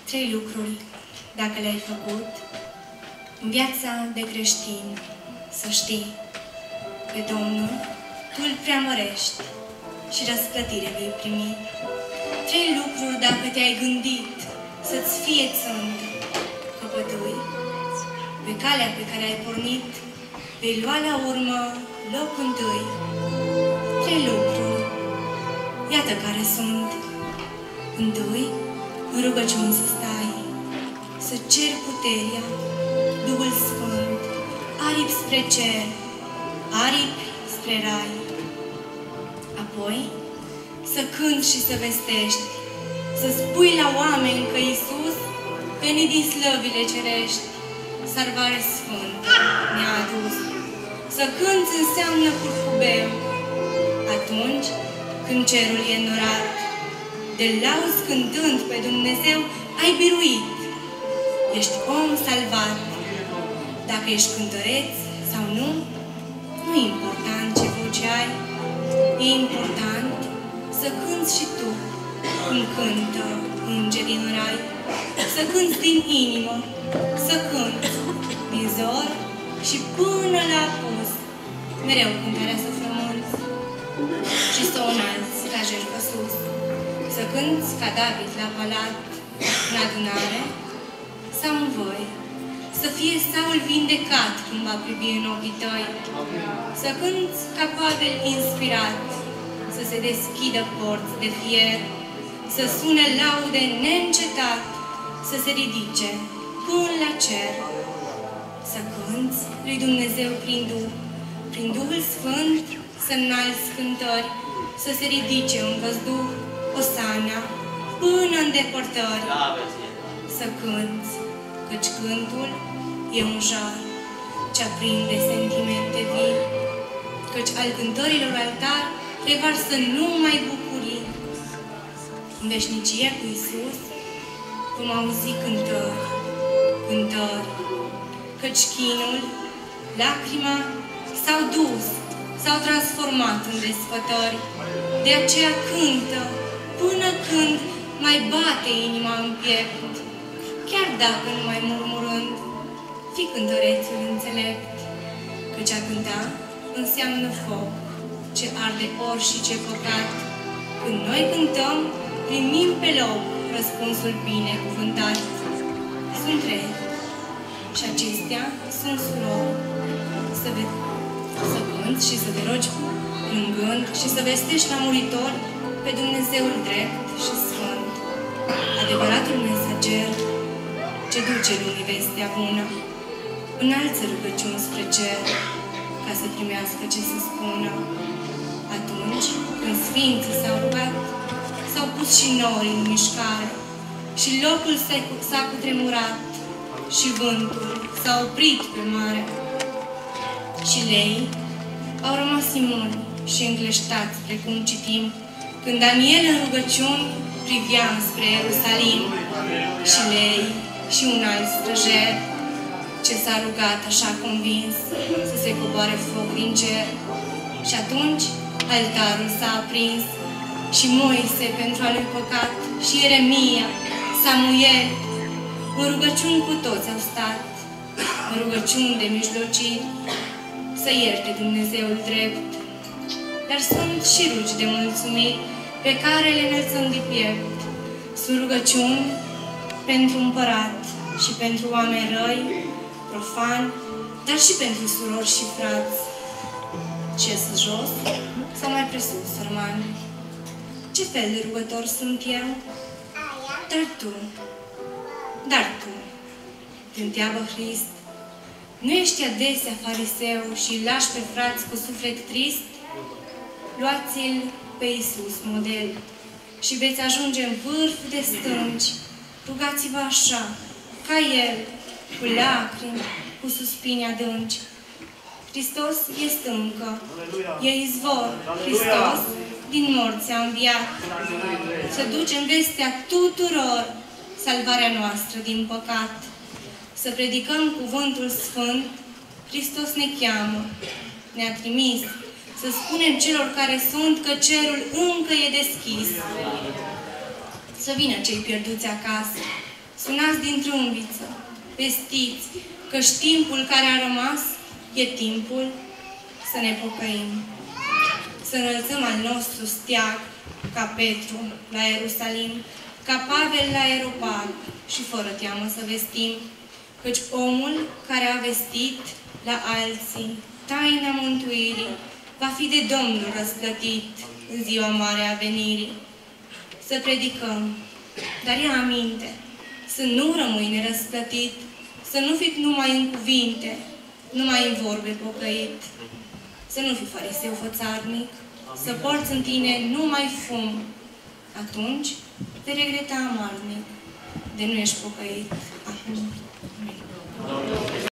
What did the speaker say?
3 lucruri, dacă le-ai făcut, în viața de creștin, să știi, pe Domnul tu îl preamărești și răsplătire vei primi. 3 lucruri, dacă te-ai gândit să-ți fie țântă, căpătâi, pe calea pe care ai pornit, vei lua la urmă locul întâi. 3 lucruri, iată care sunt. Întâi, în rugăciune să stai, să ceri puterea, Duhul Sfânt, aripi spre cer, aripi spre rai. Apoi, să cânti și să vestești, să spui la oameni că Iisus, venit din slăvile cerești, salvare sfântă ne-a adus. Să cânți înseamnă curcubeu, atunci când cerul e înnorat. De lauzi cântând pe Dumnezeu ai biruit, ești om salvat. Dacă ești cântăreț sau nu, nu e important ce voce ai, e important să cânți și tu cum cântă îngerii în rai. Să cânți din inimă, să cânți din zor și până la apus, mereu cântarea să frămânți și să o înalți ca jertfă sus. Să cânți ca David la palat, în adunare sau în voi. Să fie Saul vindecat când va privi în ochii tăi. Să cânți ca Pavel inspirat, să se deschidă porți de fier, să sune laude neîncetat, să se ridice până la cer. Să cânți lui Dumnezeu prin Duh, prin Duhul Sfânt să înalți cântări, să se ridice în văzduh Osana până în depărtări. Să cânți, căci cântul e un jar ce aprinde sentimente vii, căci al cântărilor altar revarsă numai bucurii. În veșnicie cu Iisus vom auzi cântări, cântări, căci chinul, lacrima s-au dus, s-au transformat în desfătări. De aceea cântă până când mai bate inima în piept, chiar dacă numai murmurând, fii cântărețul înțelept, căci a cânta înseamnă foc, ce arde ori și ce păcat. Când noi cântăm, primim pe loc răspunsul binecuvântat. Sunt 3 și acestea sunt surori. Să cânți și să te rogi plângând și să vestești la muritori pe Dumnezeul drept și sfânt, adevăratul mesager ce duce lumii vestea bună. Înalță rugăciuni spre cer ca să primească ce să spună. Atunci când sfinții s-au rugat, s-au pus și nori în mișcare și locul s-a cutremurat și vântul s-a oprit pe mare. Și leii au rămas imuni și încleștați, precum citim, când Daniel în rugăciuni privea spre Ierusalim. Și lei și un alt străjer ce s-a rugat așa convins să se coboare foc din cer. Și atunci altarul s-a aprins și Moise pentru a lui păcat și Ieremia, Samuel, în rugăciuni cu toți au stat, în rugăciuni de mijlociri, să ierte Dumnezeul drept. Dar sunt și rugi de mulțumiri pe care le înălțăm de piept. Sunt rugăciuni pentru împărat și pentru oameni răi, profani, dar și pentru surori și frați. Ce-s jos sau mai presus, sărmani? Ce fel de rugător sunt eu? Dar tu, te întreabă Hrist, nu ești adesea fariseu și îl lași pe frați cu suflet trist? Luați-l pe Iisus model și veți ajunge în vârf de stânci. Rugați-vă așa, ca El, cu lacrimi, cu suspini adânci. Hristos e stâncă, e izvor, Hristos din morți a înviat. Să ducem vestea tuturor, salvarea noastră din păcat. Să predicăm cuvântul sfânt, Hristos ne cheamă, ne-a trimis. Să spunem celor care sunt că cerul încă e deschis. Să vină cei pierduți acasă, Sunați din trâmbiță, vestiți că-și timpul care a rămas e timpul să ne pocăim. Să înălțăm al nostru steag, ca Petru la Ierusalim, ca Pavel la Aeropag și fără teamă să vestim, căci omul care a vestit la alții taina mântuirii va fi de Domnul răsplătit în ziua mare a venirii. Să predicăm, dar ia aminte, să nu rămâi nerăsplătit, să nu fii numai în cuvinte, numai în vorbe pocăit, să nu fii fariseu fățarnic, să porți în tine numai fum. Atunci te regreta amarnic de nu ești pocăit acum. Amin.